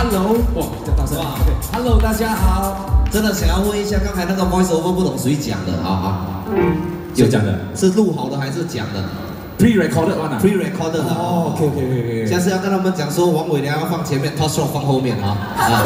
Hello， 哇，叫大声。Hello， 大家好。 真的想要问一下，刚才那个 voice over 不懂谁讲的啊？ 谁讲的？ 是录好的还是讲的 ？Pre-recorded one 啊 ？Pre-recorded 的。 哦 ，OK。 下次要跟他们讲说，王伟良要放前面 ，Tosh 放后面啊。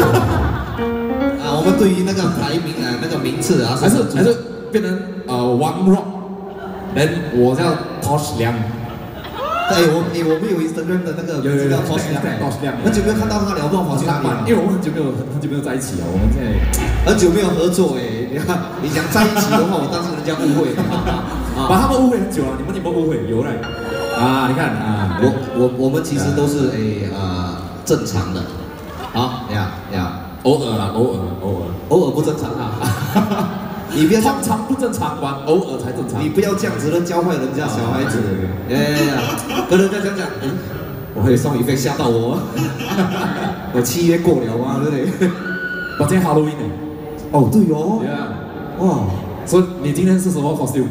我们对于那个排名那个名次啊，还是变成One Rock， 人我叫 Tosh 梁。 我们有 Instagram 的那个有 Tosh 梁，很久没有看到他了，不知道跑去哪里。 因为我们很久没有在一起了，我们现在很久没有合作你看，你讲在一起的话，我当时人家误会把他们误会很久了，你们有没有误会？有嘞。你看我们其实都是正常的， 偶尔不正常你不要通常不正常玩，偶尔才正常。 你不要这样子的教坏人家小孩子。跟人家讲，我还有双语费吓到我。我7月过了嘛，对不对？ 我今天 Halloween 呢。 哦，对哦。哇， 所以你今天是什么 costume？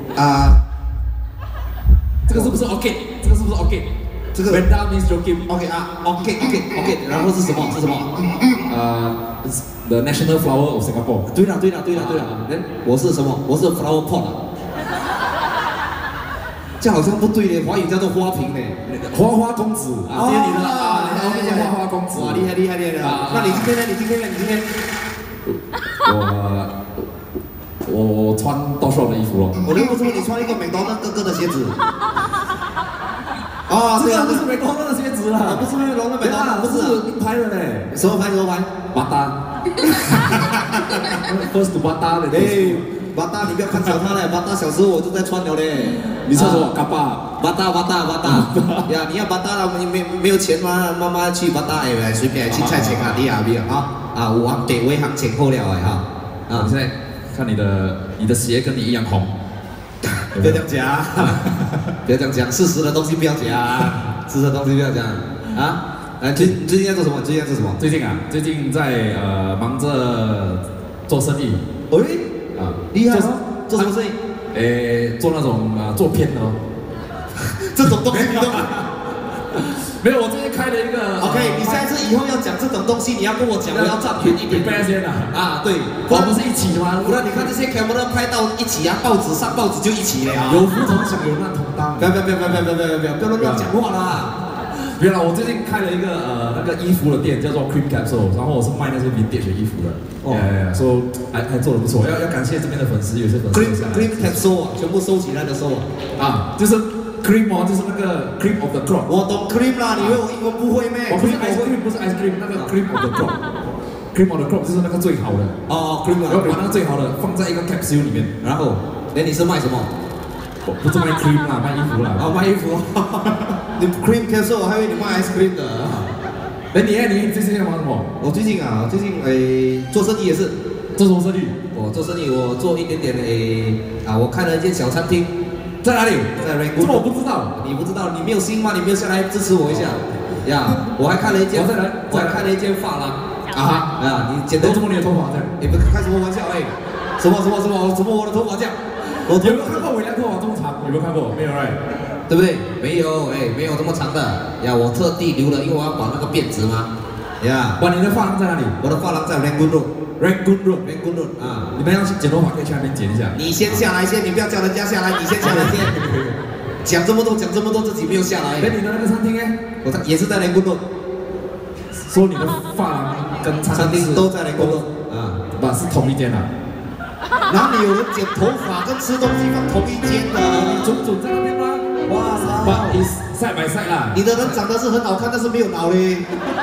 这个是不是 OK？ 这个是不是 OK？ 这个 When that means joking。 OK OK。然后是什么 ？The national flower of Singapore。 对了。我是什么？我是 flower pot。这好像不对嘞，华语叫做花瓶嘞。 花公子啊，接你的花公子。 哇，厉害！那你今天？ 我穿Tosh的衣服咯。 我认不出你穿一个美国哥哥的鞋子。 这个不是美国的鞋子啦， 不是美国的美国， 不是名牌的嘞。 什么牌？ 巴达。First to 巴达的。 巴达，你不要看小他嘞，巴达小时候我就在穿了嘞。 你说什么？嘎巴。 巴达呀，你要巴达了，你没有钱吗？妈妈去巴达随便去菜钱你啊，有行地位行情好了你现在看你的鞋跟你一样红。 不要这样讲，不要这样讲，事实的东西不要讲，最近在做什么？ 最近在忙着做生意。 厉害哦！做什么生意？ 做那种做片的哦。 这种东西你都没有，我最近开了一个。 OK， 你下一次以后要讲这种东西，你要跟我讲，我要占便宜一点。 先对， 我不是一起的吗？ 不然你看这些 camera 拍到一起上报纸就一起了有福同享，有难同当。 不要乱讲话啦！ 原来我最近开了一个那个衣服的店，叫做 Cream Capsule， 然后我是卖那些 vintage 的衣服的。说还做得不错，要感谢这边的粉丝，有些粉丝。 Cream Capsule 全部收起来的收就是 cream 就是那个 cream of the crop。 我懂 cream 啦，你以为我英文不会咩？ 我不是 ice cream， 不是 ice cream， 那个 cream of the crop。cream of the crop 就是那个最好的。 cream。 然后把那个最好的放在一个 capsule 里面， 然后，你是卖什么？ 我不是卖 cream 啦，卖衣服啦。 卖衣服。你 cream capsule， 我还以为你卖 ice cream 的。 你最近在忙什么？ 我最近做生意也是。 做什么生意？ 我做生意，我做一点点我开了一间小餐厅。 在哪里？ 在 Rangoon。 这我不知道。 你不知道？你没有心吗？你没有下来支持我一下？我还开了一间。我还开了一间发廊。你剪头怎么你的头发这样？你不开什么玩笑？什么我的头发这样？ 有没有看过伟良头发这么长？有没有看过？没有对不对？没有没有这么长的我特地留了，因为我要绑那个辫子嘛。 你的发廊在哪里？ 我的发廊在 Rangoon Road。 你们要去剪头发可以去那边剪一下。 你先下来先，你不要叫人家下来，你先下来先。讲这么多，自己没有下来。 你的那个餐厅我也是在 Rangoon Road。 说你的发廊跟餐厅都在 Rangoon Road。 是同一间啊。 哪里有人剪头发跟吃东西放同一间的？ 你准在那边吗？ 哇塞 ！side by side 啦。 你的人长得是很好看，但是没有脑嘞。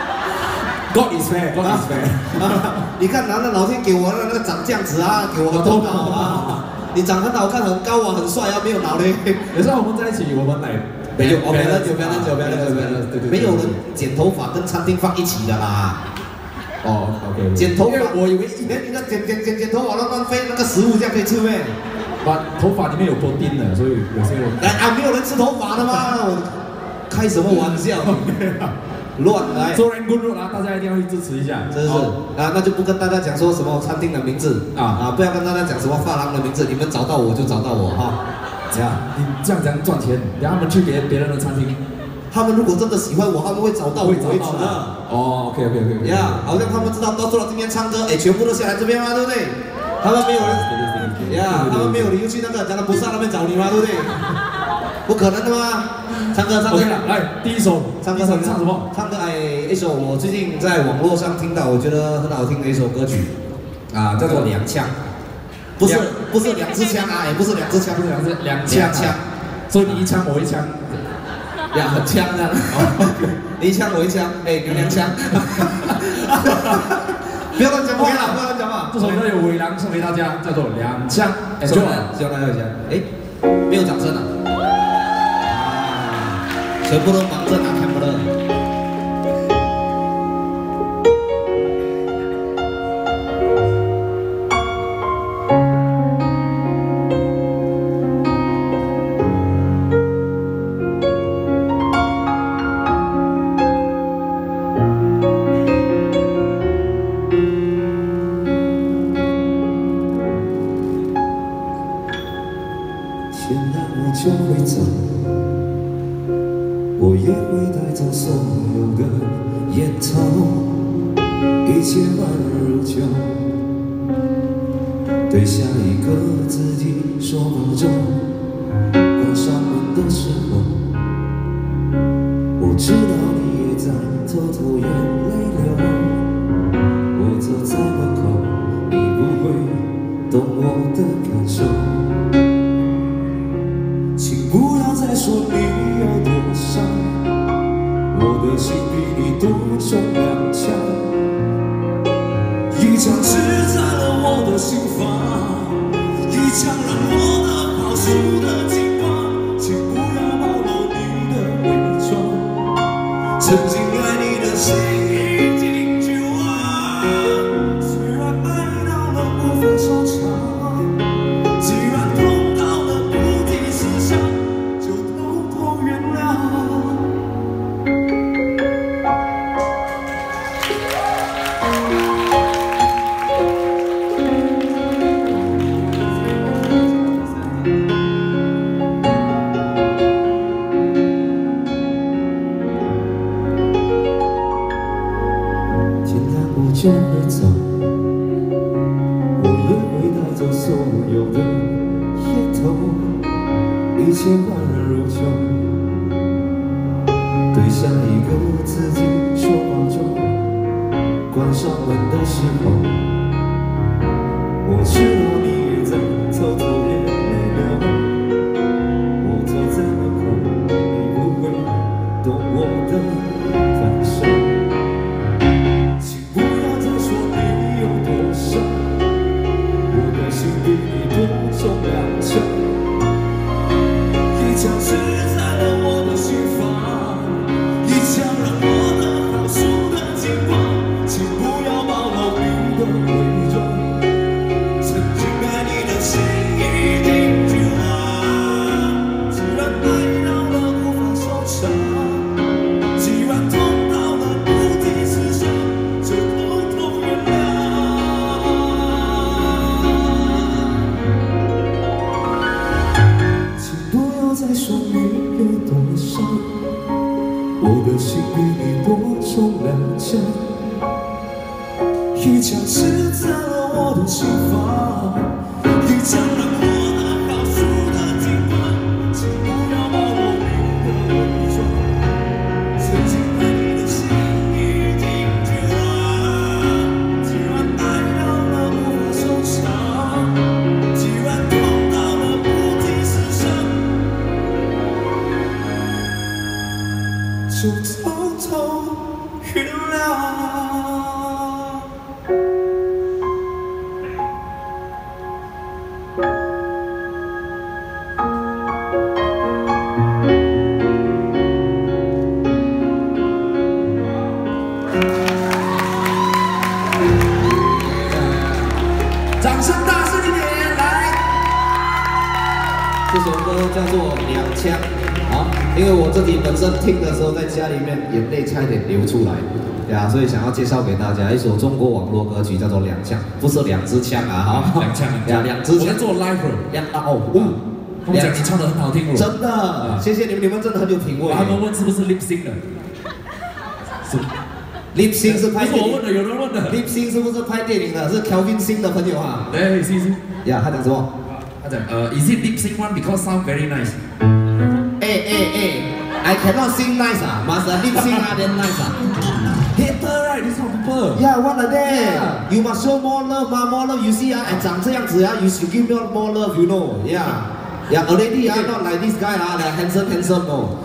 God is fair。 你看，难道老天给我的那个长这样子给我多高你长很好看，很高很帅没有脑嘞。 有时候我们在一起，我们来没有，不要喝酒，没有人剪头发跟餐厅放一起的啦。 OK。 剪头发，我以为以前你那剪头发乱飞，那个食物这样可以吃咩？ 头发里面有protein的，所以有些人没有人吃头发的吗？开什么玩笑？乱来！ 做人工作大家一定要去支持一下， 真是那就不跟大家讲说什么餐厅的名字不要跟大家讲什么发廊的名字，你们找到我就找到我你这样赚钱，让他们去别人的餐厅， 他们如果真的喜欢我，他们会找到我为止的。 哦 ，OK， 呀，好像他们知道到了今天唱歌，哎，全部都下来这边吗？对不对？他们没有人，呀，他们没有理由去那个江南不上那边找你吗？对不对？不可能的吗？唱歌， 来，第一首， 唱歌， 唱什么？ 唱歌，一首我最近在网络上听到，我觉得很好听的一首歌曲，啊，叫做《两枪》，不是两支枪啊，也不是两支枪，两枪， 所以你一枪我一枪， 两枪啊，你一枪我一枪，哎，两枪，不要乱讲话，不要乱讲话。 这首歌有伟郎送给大家，叫做《两枪》， 希望大家有奖，哎，没有掌声啊。 全部都忙着拿看不乐。天亮我就会走。 我也会带走所有的烟头，一切万如旧。对下一个自己说保重。关上门的时候，我知道你也在偷偷眼泪流。我走在门口，你不会懂我的感受。请不要再说你有多伤。 我的心比你多重2枪，一枪刺在了我的心房，一枪让我的跑输的精光，请不要暴露你的伪装，曾经爱你的心已经绝望，虽然爱到了无法收场，既然痛到了不提思想，就偷偷原谅。 就会走，我也会带走所有的烟头，一切万如旧。对下一个自己说保重。关上门的时候，我知道你也在偷偷眼泪流。我走在门口，你不会懂我的感受。 比你多重2枪，一枪刺在了我的心房，一枪让我的跑输的精光，请不要暴露你的伪装。曾经爱你的心已经绝望，既然爱到了无法收场，既然痛到了不提思想，就偷偷原谅。 再说你有多伤，我的心比你多重2枪，一枪刺在了我的心房，一枪让我的跑输的精光，请不要暴露你的伪装。曾经爱你的心已经绝望，既然爱到了无法收场，既然痛到了不提思想。 就偷偷原谅。掌声大声一点，来！这首歌叫做《2枪》。 啊，因为我自己本身听的时候，在家里面眼泪差点流出来，对啊，所以想要介绍给大家一首中国网络歌曲，叫做《2枪》，不是2支枪啊，哈，2枪，2支枪。我在做 live， 他们讲你唱得很好听哦。 真的，谢谢你们，你们真的很有品味。 他们问是不是 lip sync 的？是 lip sync 是拍不是我问的，有人问的。 lip sync 是不是拍电影的？是 Kelvin Singh 的朋友啊。 对，是。 呀，他讲什么？ 他讲is it lip sync one because sound very nice？ I cannot sing nice must lip sync then nice Hater right, this kind of people. Yeah, what are they? You must show more love, more love. You see I 长这样子you should give me more love, you know. Yeah, already not like this guy like handsome no.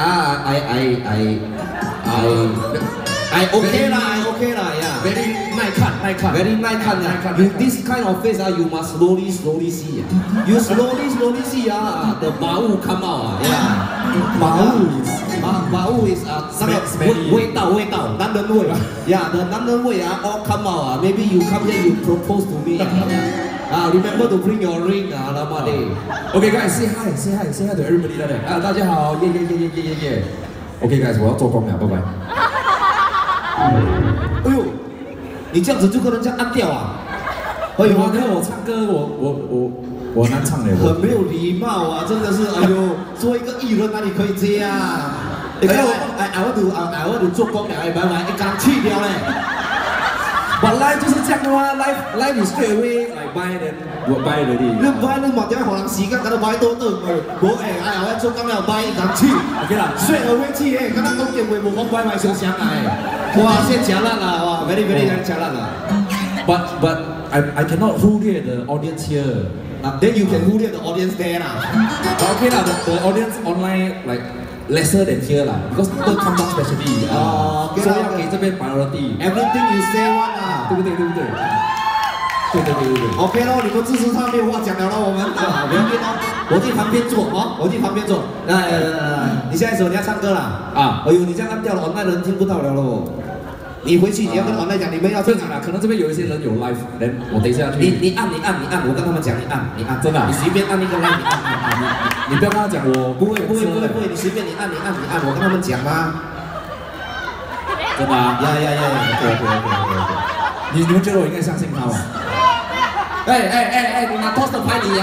I okay lah, yeah. Very 耐看 Very 耐看 You this kind of face you must slowly see You slowly see the 把物 come out yeah. 把物 is 那个味道，男人味yeah, the 男人味all come out Maybe you come here, you propose to me remember to bring your ring Okay guys, say hi to everybody there. 大家好，耶。Okay guys, 我要做工了，拜拜。 哎呦，你这样子就跟人家按掉啊？哎呦， 你看我唱歌，我难唱嘞， 很没有礼貌啊，真的是，哎呦，作为一个艺人哪里可以这样？你看I want to 做工了，拜，一刚去掉嘞。 But life 就是这样的嘛 ，life is straight away like buy then buy already。 你 buy 你嘛點解讓人時間搞到 buy 多得？我我做工了 buy 一剛去 ，OK 啦 ，straight away 去剛剛講電話冇講 buy 買上上來，哇，先夾爛啦，哇 ，very 夾爛啦。 But I cannot 忽略 the audience here. Then you can 忽略 the audience there 啦。 But okay 啦 the audience online like lesser than here 啦 ，because people come down specially 所以要給這邊 priority。 Everything you say one 啦， 對不對？對。 OK 咯，你們支持他沒有話講了咯，我們不要變咯，我去旁邊坐我去旁邊坐。你現在說你要唱歌啦？哎呦，你這樣按掉了，online人聽不到了咯。你回去你要跟online講，你們要正常啦，可能這邊有一些人有 live， 我等一下去。 你按，我跟他們講，你按，真的，你隨便按一個 live， 你按， 你不要跟他講我不會，你隨便你按，我跟他們講嗎？ 真的啊？ 呀， 你們覺得我應該相信他嗎？ 你拿 Tosh 的牌你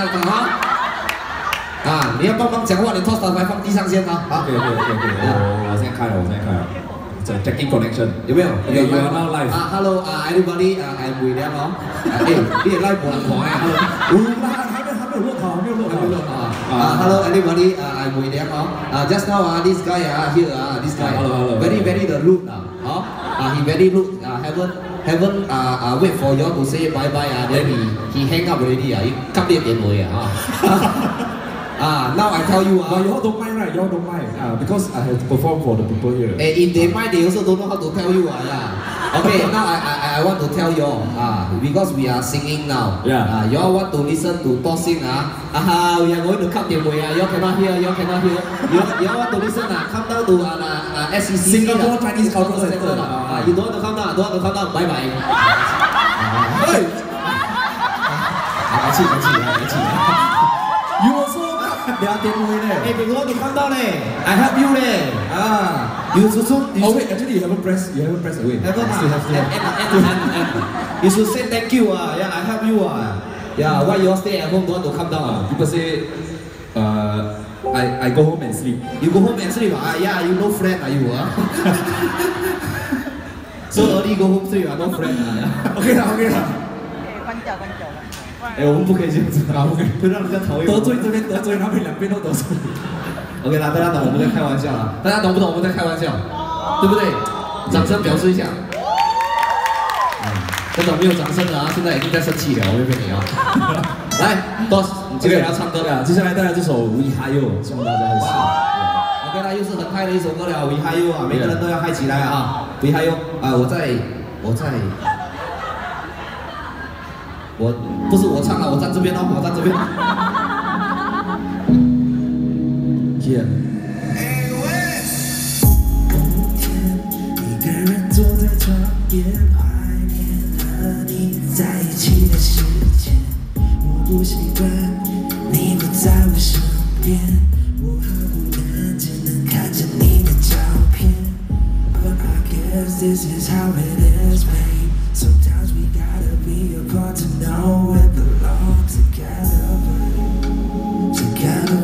你要幫忙講話，你 Tosh 的牌放地上先啊。 OK，我現在開了。Checking connection 有沒有 ？You are now live. Hello, everybody. I'm Weiliang 你也 live 冇人看還沒有錄好。Hello, everybody. I'm Weiliang Just now this guy here this guy very the rude he very rude haven't wait for you all to say bye bye then he hang up already he cut 你電話now I tell you but you all don't mind right? You all don't mind because I have to perform for the people here. If they mind, they also don't know how to tell you Okay, now I want to tell you all because we are singing now. You all want to listen to Tosh sing we are going to cut the way you all cannot hear. You all want to listen come down to SCC Singapore Chinese Cultural Center. You don't want to come down. Bye bye. 來氣。You also 聊電話咧，你我哋看到咧 ，I help you 咧，you should wait, actually you haven't pressed away. You should say thank you I help you why you all stay at home don't want to come down People say, I go home and sleep. You go home and sleep you no friend you So early go home sleep no friend OK 啦。 关掉。 我們不可以這樣子會讓人家討厭。 得罪這邊得罪那邊，兩邊都得罪。 OK 啦，大家懂我們在開玩笑啦，大家懂不懂我們在開玩笑？對不對？掌聲表示一下。這種沒有掌聲的現在已經在生氣了，我會俾你來 ，Tosh， 你接下來要唱歌了， 接下來帶來這首《We High You》，希望大家會喜歡。 OK 啦，又是很嗨的一首歌了，《We High You》每個人都要嗨起來《We High You》不是我唱了，我站這邊我站這邊。 Yeah。 一個人坐在窗邊，懷念和你在一起的時間。我不習慣你不在我身邊，我好孤單，只能看着你的照片。But I guess this is how it is, babe. Sometimes we gotta be apart to know we belong together.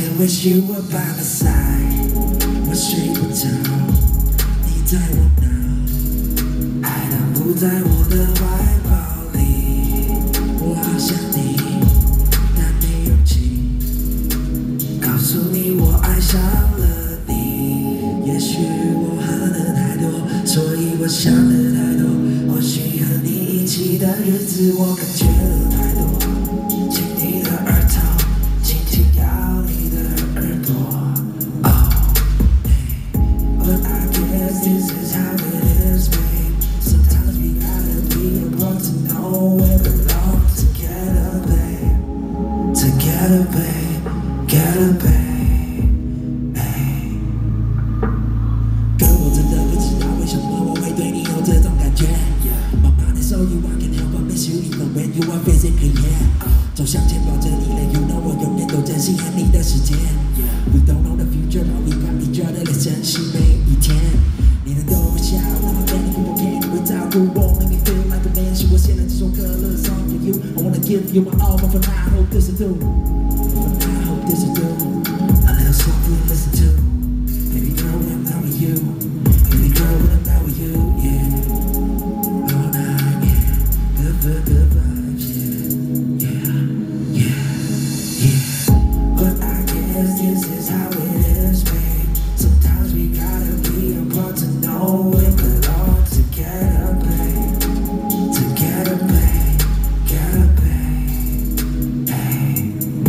can't wish you were by my side， 我睡不着，你在我脑，爱它不在我的怀抱里，我好想你，但没勇气告诉你我爱上了你。也许我喝的太多，所以我想的太多，或许和你一起的日子我感觉了太多，亲你的耳朵，轻轻咬你的耳朵。But I guess this is how it is, babe. Sometimes we gotta be apart to know we belong together, babe. Together, babe. Together, babe. Hey. 可我真的不知道为什么我会对你有这种感觉。慢慢的手语 I can help but miss you even when you are physically here. 走向前抱着你的 you know 我永远都珍惜和你的时间。We don't know the future, but we got each other 的珍惜每一天。你能逗我笑，那么多你不骗，你会照顾我 ，make me feel like a man。是我写了这首歌，love song for you。I wanna give you my all, but for now I hope this is through. For now I hope this is through. A little song to listen to. Baby girl, when I'm not with you. Baby girl, when I'm not with you, yeah. All night, yeah. Good vibes, yeah, yeah, yeah. But I guess this is how it is, babe. Sometimes we gotta be apart to know we belong together, babe. Together, babe. Together, babe. Hey.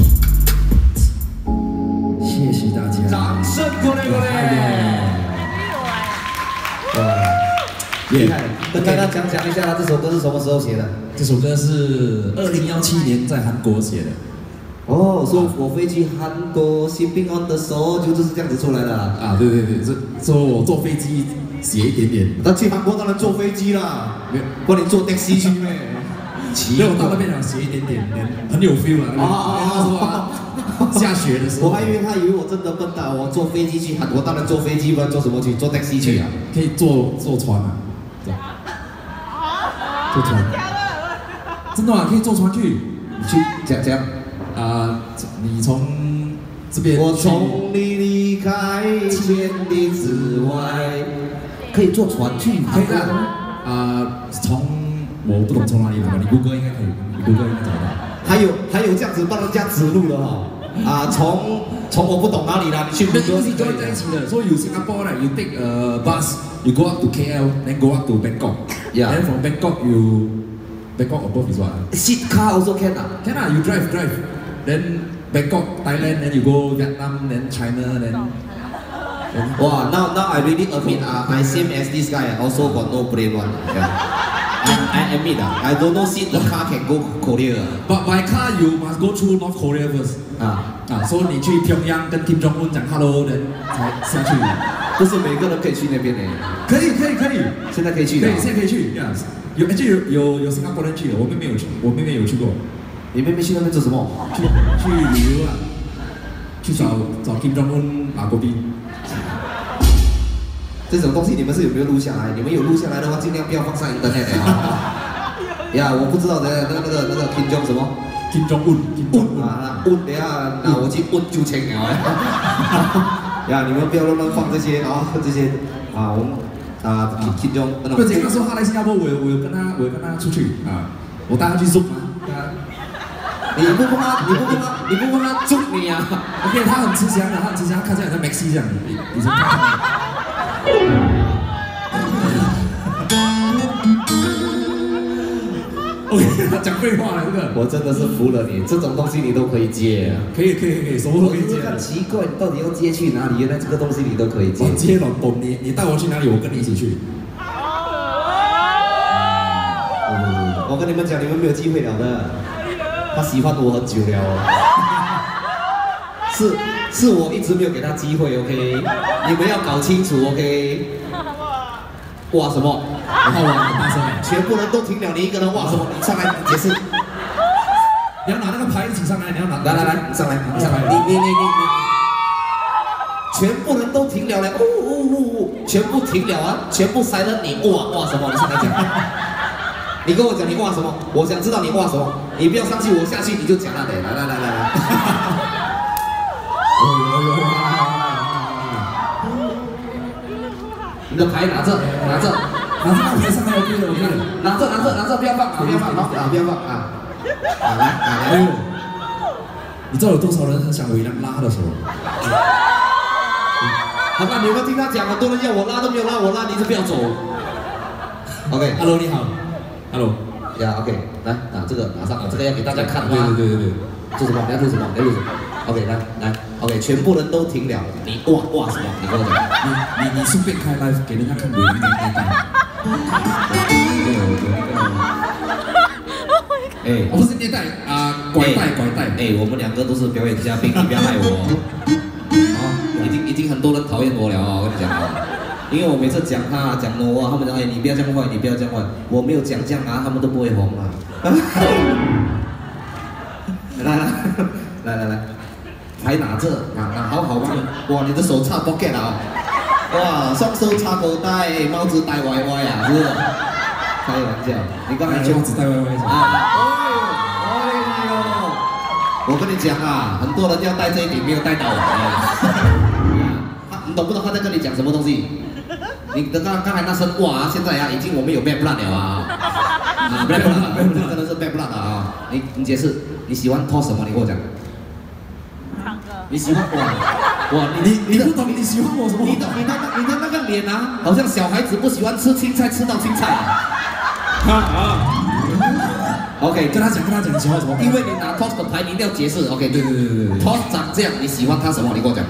谢谢大家， 掌声鼓励鼓励！ 厉害！跟大家讲一下，他这首歌是什么时候写的？ 这首歌是2017年在韩国写的。 哦，说我飞去韩国新兵案的时候，就是这样子出来的啊，对对对，说我坐飞机写一点点。 那去韩国当然坐飞机啦， 没有， 不然你坐 taxi 去咩？ 没有，我到那边想写一点点，很有 feel 啊。下雪的时候， 我还以为他以为我真的笨蛋，我坐飞机去韩国，当然坐飞机，不然坐什么去？坐 taxi 去啊？ 可以坐船啊，坐船。真的啊，可以坐船去。 你去讲。 你从这边， 我从你离开千里之外，可以坐船去， 可以从我不懂从哪里来，你谷歌应该可以，你谷歌应该找到。还有这样子帮人家指路的哈，从我不懂哪里啦，你去谷歌是 join 在一起的，所以有 Singapore 呢，you take a bus, you go up to KL, then go up to Bangkok, then from Bangkok Bangkok above is what? Seat car also can Can you drive. Then Bangkok, Thailand, then you go Vietnam, then China, then. Wow, now I really admit, I same as this guy, also got no brain one. Yeah. I admit I don't know if the car can go Korea. But by car you must go through North Korea first. 所以你去平壤跟 Kim Jong Un 讲 hello， then 才下去。 不是每个人可以去那边的。 可以， 现在可以去的。 对，现在可以去。有新加坡人去的，我妹妹有去过。 你妹妹去那边做什么？ 去旅游啊，去找 Kim Jong Un 拿国宾。 这种东西你们是有没有录下来？你们有录下来的话，尽量不要放上 internet 呀，我不知道的那个 Kim Jong 什么 ？Kim Jong Un 啊，等下拿我去就签了呀，你们不要乱放这些我们Kim Jong。 不，那时候他来新加坡，我有跟他出去我带他去 Zoom 你不帮他捉你啊 ？OK， 他很吃香的，看起来像 Maxi 这样，以前看。OK， 他讲废话了，这个。 我真的是服了你，这种东西你都可以接。 可以，什么都可以接。 很奇怪，你到底要接去哪里？原来这个东西你都可以接。 我接了，你带我去哪里？我跟你一起去。 我跟你们讲，你们没有机会了的。他喜欢我很久了，是我一直没有给他机会 ，OK？ 你们要搞清楚 ，OK？ 哇什么？ 然后哇很大声， 全部人都停了，你一个人哇什么？你上来解释。 你要拿那个牌一起上来，你要拿。 来，你上来，你。全部人都停了嘞，全部停了啊，全部塞了你哇什么？你上来讲。你跟我讲你哇什么？我想知道你哇什么。你不要上去，我下去你就讲了得。来。 你的牌拿着，拿着， 拿着那牌上来 OK 的 OK 的， 拿着，不要放，不要放，不要放啊！来， 哎呦，你知道有多少人很想Weiliang拉的时候？ 好吧，你有没有听他讲？很多人要我拉都没有拉我拉，你就不要走。OK，Hello， 你好 ，Hello， 呀 OK， 来拿这个拿上，这个要给大家看吗？ 对， 做什么？你要做什么？OK， 来 ，OK， 全部人都停了。你哇什么？你跟我讲， 你顺便开 live 给人家看Weiliang的那代。哎，我不是虐待啊，拐带。 哎，我们两个都是表演嘉宾，你不要害我。已经很多人讨厌我了啊！我跟你讲啊，因为我每次讲他讲我啊，他们讲哎你不要这样坏，你不要这样坏，我没有讲这样啊，他们都不会红啊。来，牌拿着，拿好吧。哇，你的手插 pocket 啊！哇，双手插口袋，帽子戴歪歪啊，是不是？开玩笑，你刚才帽子戴歪歪是吧？ 哎呦，我跟你讲啊，很多人要戴这一顶，没有戴到。你懂不懂他在跟你讲什么东西？你刚才那声哇，现在啊，已经我们有 bad blood 了啊，bad blood， 真的是 bad blood 啊！你解释，你喜欢 Tosh 什么？你跟我讲。 唱歌。 你喜欢哇， 你不懂你喜欢我什么？ 你的那个脸啊，好像小孩子不喜欢吃青菜吃到青菜啊。OK， 跟他讲你喜欢什么？ 因为你拿 Tosh 的牌，你一定要解释。OK， 对。Tosh 长这样，你喜欢他什么？你跟我讲。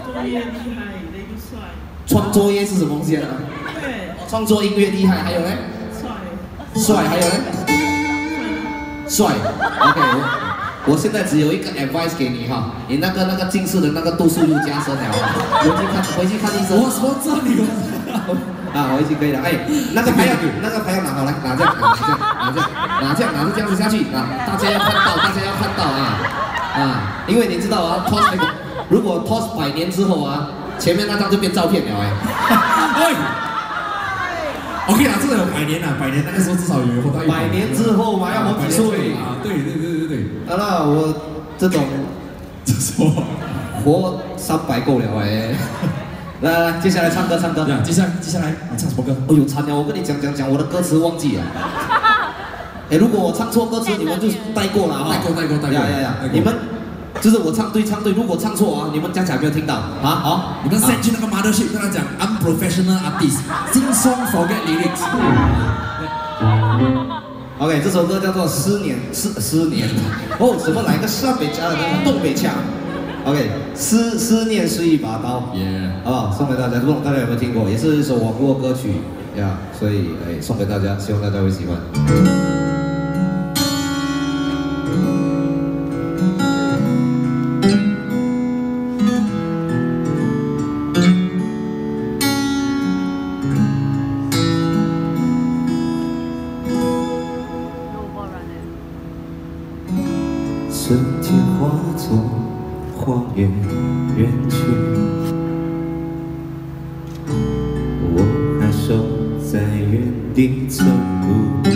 创作业是什么东西啊？对，创作音乐厉害，还有呢？帅，还有呢？帅。OK， 我现在只有一个 advice 给你哈，你那个近视的那个度数又加深了，回去看医生。 我说这里啊，回去可以了。哎，那个牌要拿好来，拿这样子下去啊！大家要看到啊！因为你知道啊 ，Tosh 那个，如果 Tosh 100年之后啊。前面那张就变照片了哎 ，OK 啦，这个有100年啦，100年那个时候至少有活到 100年之后嘛，要好几岁啊，对。 好了，我这种活300够了哎。来，接下来唱歌。 接下来你唱什么歌？ 哎呦惨了，我跟你讲，我的歌词忘记了。哎，如果我唱错歌词，你们就带过了哈。 带过。 呀，你们。就是我唱对，如果唱错啊，你们讲起来没有听到啊？好， 你们 send 去那个 mothership 跟他讲 unprofessional artist sing song forget lyrics。 OK， 这首歌叫做思念哦，什么来个上北腔的东北腔 ？OK， 思念是一把刀，好不好？送给大家，不知道大家有没有听过？也是一首网络歌曲呀，所以送给大家，希望大家会喜欢。 春天化作荒野远去，我还守在原地寸步。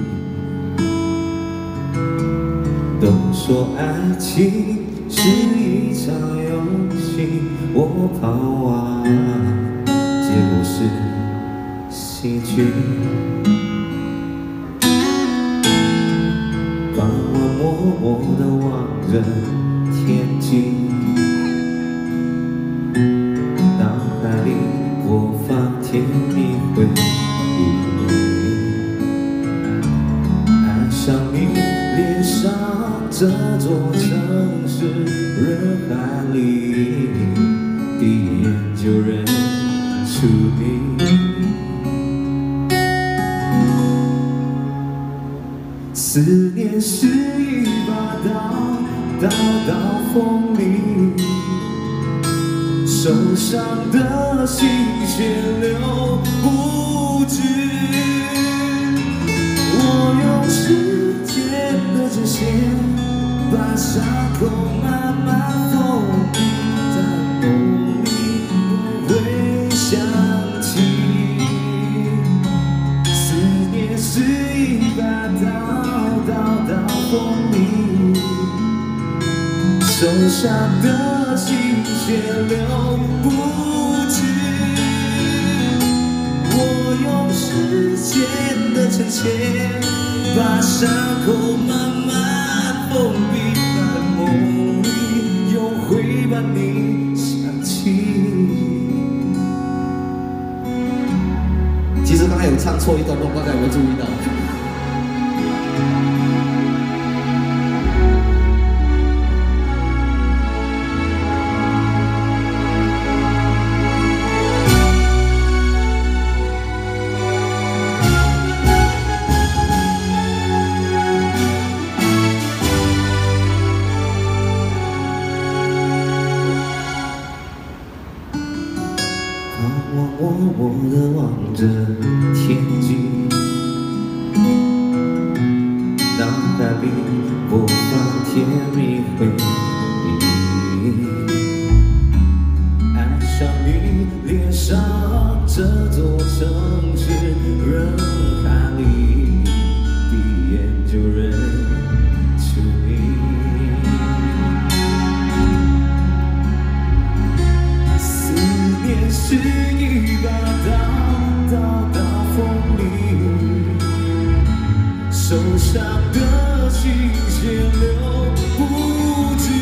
都说爱情是一场游戏，我盼望结果是喜剧。把我默默地望着天际，脑海里播放甜蜜回忆。爱上你，恋上这座城市，人海里第一眼就认出你。思念是一把刀，刀到锋利，受伤的心血流不止。我用时间的针线把伤口慢慢缝密，在梦里我会想起。思念是一把刀。刀到锋利，受伤的心血流不止。我用时间的沉潜，把伤口慢慢封闭，在梦里又会把你想起。 其实刚才有唱错一段落，大家有没有注意到？ 我的望着天际，脑海里播放甜蜜回忆，爱上你，恋上这座城市，人海里第一眼就认出你。思念是一把刀，刀到锋利，受伤的心血流不止。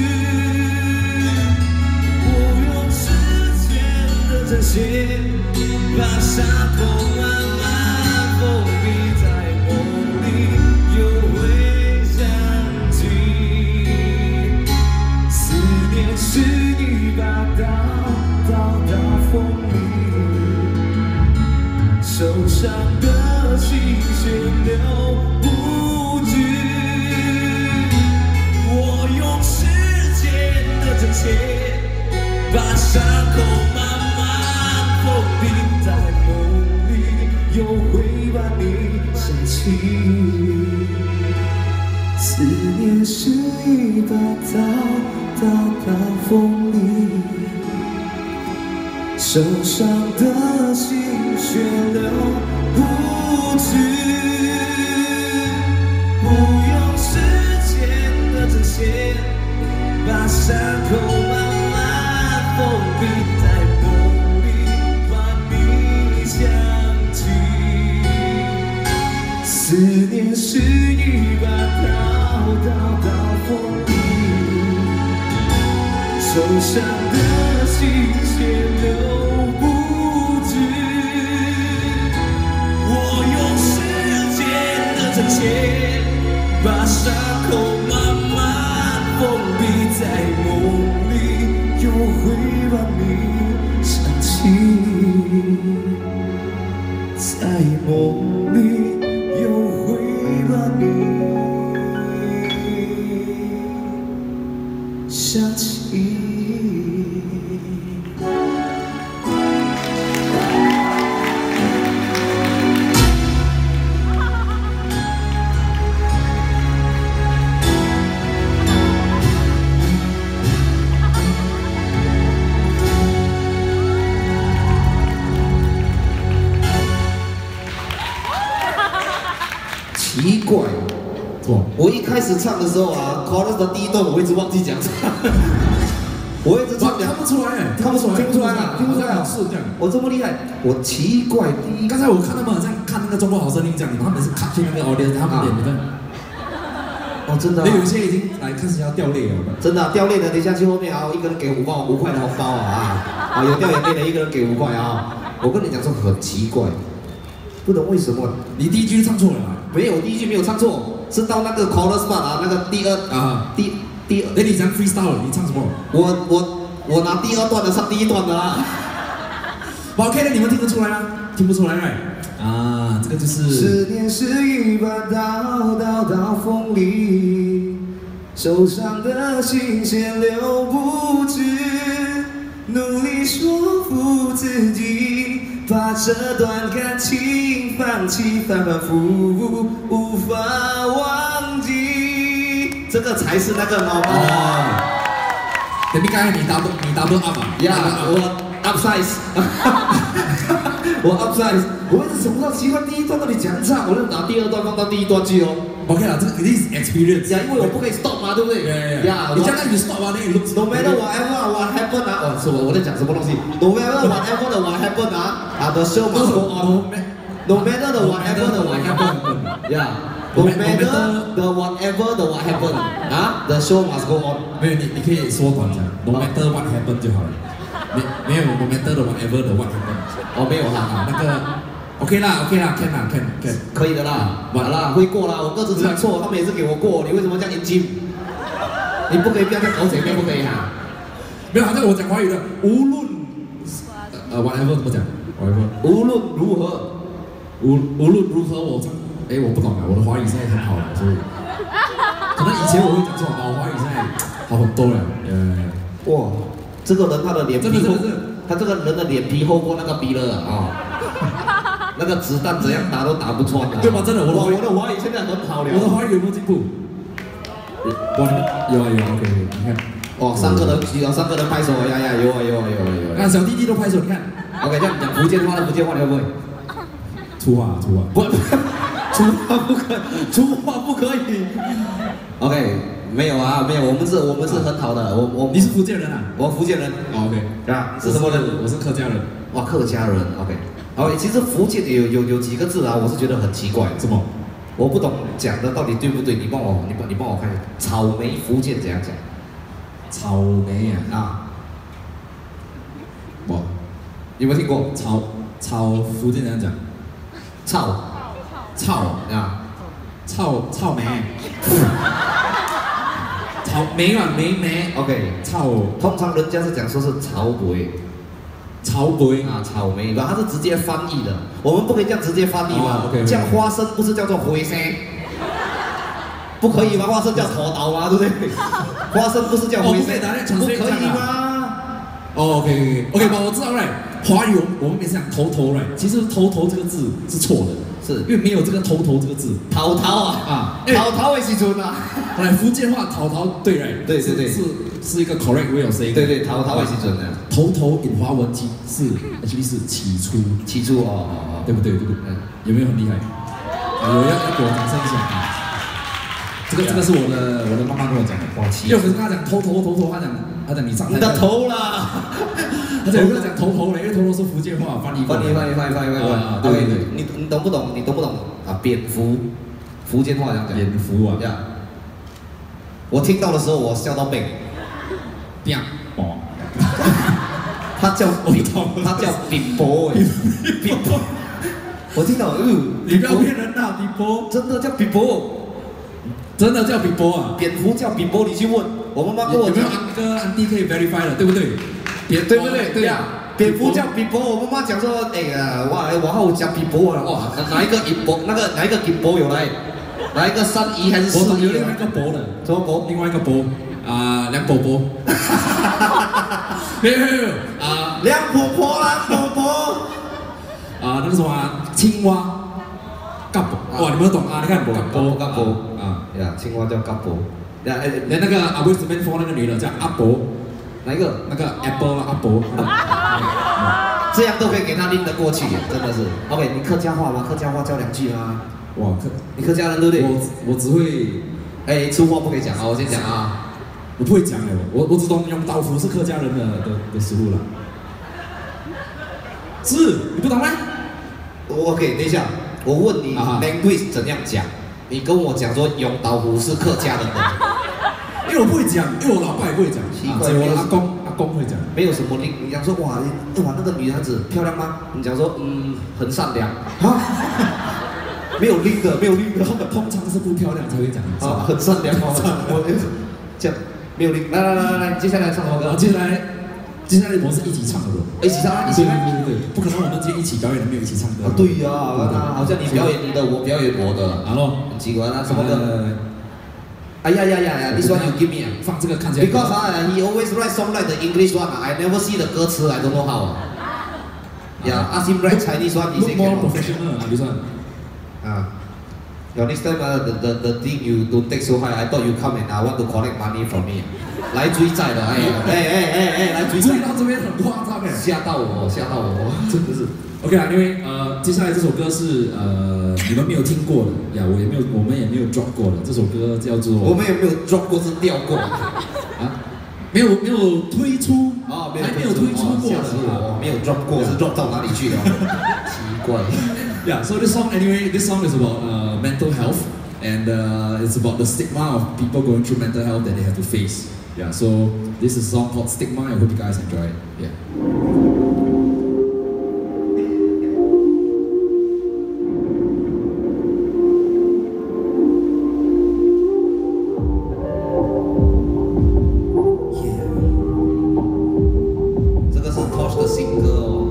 我用时间的针线，把伤口慢慢封闭，在梦里又会想起。思念是一把刀，刀到锋利，受伤的心血流不止。我用时间的针线，把伤口慢慢封闭，在梦里又会把你想起。思念是一把刀，刀到锋利，受伤的心血流不止。不用时间的针线，把伤口慢慢封闭，在梦里把你想起。思念是一把刀，刀到锋利，受伤的心血流不止。我用时间的针线，把伤口慢慢封闭，在梦里又会把你想起，在梦里又会把你想起。奇怪，我一开始唱的时候啊 ，chorus 的第一段我一直忘记讲唱，我一直唱看不出来，看不出来， 听不出来啊，听不出来啊， 是这样。 我这么厉害，我奇怪，第一， 刚才我看他们好像看那个《中国好声音》这样，他们是看去那个 audience， 他们演的。 哦，真的、啊， 有一些已经来开始要掉泪了。 真的、啊、掉泪的，等一下去后面啊，一个人给5块的红包啊，有掉眼泪的，一个人给5块啊。我跟你讲说很奇怪，不懂为什么。 你第一句唱错了吗？ 没有，第一句没有唱错，是到那个 chorus part 啊，那个第二啊，第二。 哎，你讲 freestyle， 你唱什么？ 我拿第二段的唱第一段的啦。 OK 的，你们听得出来吗？听不出来right？啊，这个就是。 思念是一把刀，刀到锋利，受伤的心血流不止，努力说服自己，把这段感情放弃，反反复复无法忘记。这个才是那个毛毛。 等你刚才你 double up 啊？ 呀，我 up size。 我 upside， 我一直想不到奇怪第一段到底讲唱，我就拿第二段放到第一段去哦。 OK 啦，这个肯定是 experience 呀，因为我不可以 stop 嘛，对不对？呀， 你将来你 stop 啊，那你 no matter what happen 啊，哦，是我在讲什么东西 ？No matter whatever what happen 啊，the show must go on。No matter the whatever the what happen， 呀。No matter the whatever the what happen， 啊 ，the show must go on。 没有你可以缩短讲 ，No matter what happen 就好了。没有 No matter the whatever the what happen。 哦，没有哈， 那个 OK 啦 ，can 可以的啦，完了会过啦。我个子只错，他们也是给我过，你为什么这样严谨？你不可以不要再搞嘴边，不可以哈。 没有，好像我讲华语的，无论whatever 怎么讲 ？whatever 无论如何， 无论如何我唱。我不懂啊，我的华语现在很好了，所以可能以前我会讲错，我华语现在好很多了。 哇，这个人他的脸皮厚，他这个人的脸皮厚过那个逼了啊！那个子弹怎样打都打不穿的。 对吧？真的，我的华语现在很好了。 我的华语有没有进步？有啊 ，OK， 你看。 哦，三个人拍手，呀，有啊。 看小弟弟都拍手，你看。 OK， 这样讲福建话你会不会？ 粗话。 不。粗话不可以。OK， 没有，我们是很好的。 你是福建人啊？ 我福建人。 OK， 啊，是什么人？ 我是客家人。 哇，客家人。OK， 其实福建有几个字啊，我是觉得很奇怪。 什么？ 我不懂讲的到底对不对？你帮我看，草莓福建怎样讲？ 草莓啊。我有没有听过？ 草福建怎样讲？草莓，草莓啊莓 ，OK， 通常人家是讲说是草莓啊，草莓，然后它是直接翻译的，我们不可以这样直接翻译嘛，这样花生不是叫做灰生，不可以吗？花生叫土豆嘛，对不对？花生不是叫灰生，不可以吗 ？OK，我知道了。华语我们每次讲头right， 其实头这个字是错的。是，因为没有这个头这个字， 头的时阵啊， 来福建话头对 right， 对，是一个 correct way of saying， 对，头的时阵啊， 头引华文是 actually 是起初哦，对不对？有没有很厉害？有要给我掌声一下啊！这个是我的妈妈跟我讲的，因为我跟他讲头，他讲你上你的头啦。 而且我跟他讲头嘞，因为头是福建话翻译。对， 你懂不懂啊？蝙蝠，福建话这样讲。 蝙蝠啊。 我听到的时候，我笑到背。他叫饼波哎，饼波。我听到， 你不要骗人呐，饼波， 真的叫饼波。 真的叫饼波啊！ 蝙蝠叫饼波，你去问我妈妈跟我讲。 有没有安迪可以 verify 了，对不对？ 对不对？对呀，蝙蝠叫饼波，我妈妈讲说，我好讲饼波了，哇，哪一个饼波？哪一个饼波有来？哪一个3姨还是4姨？ 有另外一个波的， 什么波？ 另外一个波梁伯伯。没有梁伯伯那个什么青蛙。嘎波，哇，你们懂啊？你看嘎波呀，青蛙叫嘎波， 连那个阿威斯曼佛那个女的叫阿伯， 哪一个？ 那个 Apple 阿伯， 这样都可以给他拎得过去，真的是。OK， 你客家话吗？客家话教2句吗？ 哇， 你客家人对不对？ 我只会， 粗话不可以讲啊，我先讲啊， 我不会讲我只懂用刀斧是客家人的食物了。是，你不懂吗 ？OK， 等一下。我问你 language 怎样讲？你跟我讲说永岛湖是客家人的， 因为我不会讲，因为我老爸也不会讲，只有我阿公会讲。 没有什么你讲说哇那个女孩子漂亮吗？你讲说很善良啊，没有拎的， 通常是不漂亮才会讲很善良我这样没有拎。来，接下来唱什么歌？ 接下来我们是一起唱的不？ 一起唱， 对，不可能我们今天一起表演，没有一起唱歌。 对呀，好像你表演你的，我表演我的。很奇怪，那什么歌？哎呀，你说 you give me 放这个看起来。 Because he always write song like the English one. I never see the 歌词 I don't know how. Yeah, ask him write Chinese one. Look more professional 啊，你说。 Your next time the thing you don't take so high. I thought you come and I want to collect money from me. 来追债的，来追债。 追到这边很夸张哎， 吓到我，真的是。 OK 啊，因为接下来这首歌是你们没有听过的呀，我们也没有 drop 过的。这首歌叫做我们也没有 drop 过，是掉过啊， 没有推出啊， 还没有推出过的， 没有 drop 过，是 drop 到哪里去了？奇怪。 Yeah, so this song is about mental health and it's about the stigma of people going through mental health that they have to face. Yeah, so this is a song called Stigma. I hope you guys enjoy it. Yeah. Tosh 的新歌哦。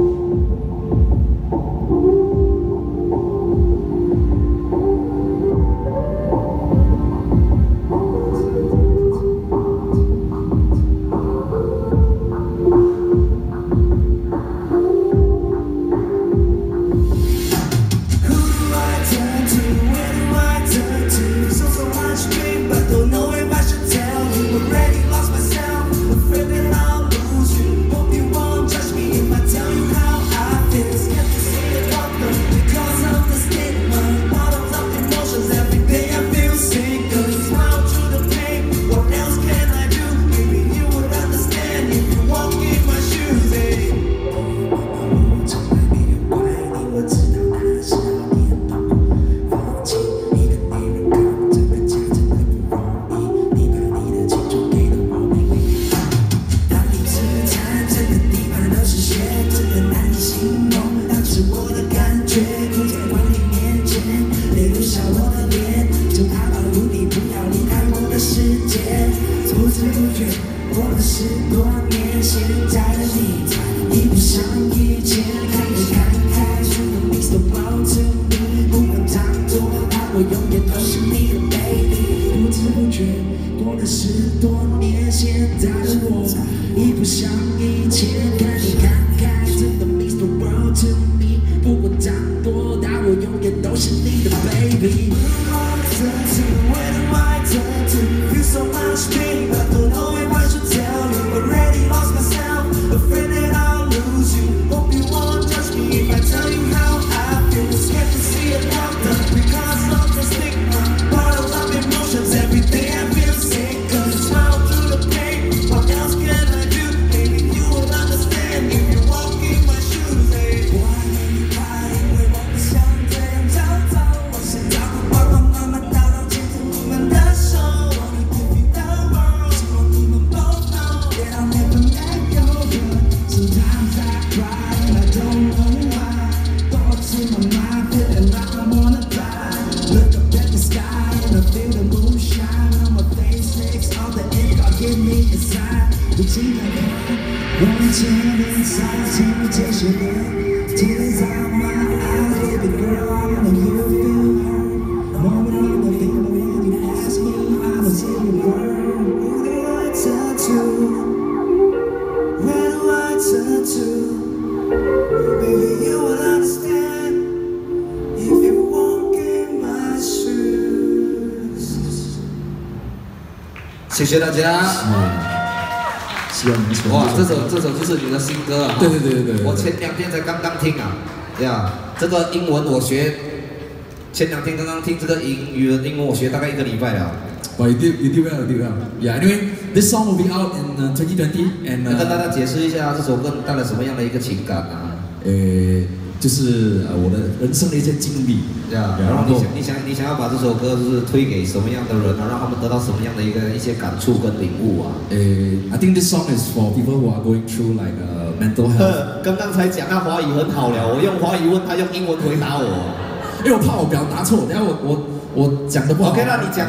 谢谢大家。 希望你们喜欢。 哇，这首就是你的新歌啊！ 对。 我前2天才刚听啊，呀，这个英文我学，前2天刚刚听这个英文我学大概1个礼拜了。 Well, you did well. Yeah. Anyway, this song will be out in 2020 and 跟大家解释一下这首歌带来什么样的一个情感啊？ 就是我的人生的一些经历， 然后你想要把这首歌就是推给什么样的人啊，让他们得到什么样的一些感触跟领悟啊 ？I think this song is for people who are going through like mental health。 刚刚才讲他华语很好了，我用华语问他，用英文回答我， 因为我怕我表达错，等下我讲的不好。 OK 那你讲。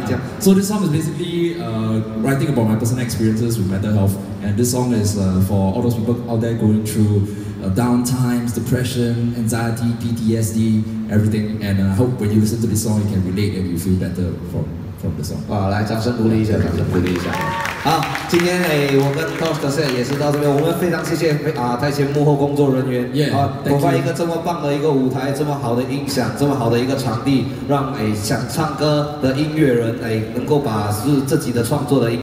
So this song is basically writing about my personal experiences with mental health, and this song is for all those people out there going through down times, depression, anxiety, PTSD, everything. And I hope when you listen to this song, you can relate and you feel better 我们的 song。 啊，来，掌声鼓励一下，掌声鼓励一下。好，今天我跟 Tosh 的 set 也是到这边，我们非常谢谢台前幕后工作人员，伙伴一个这么棒的一个舞台，这么好的音响，这么好的一个场地，让想唱歌的音乐人能够把自己的创作的音。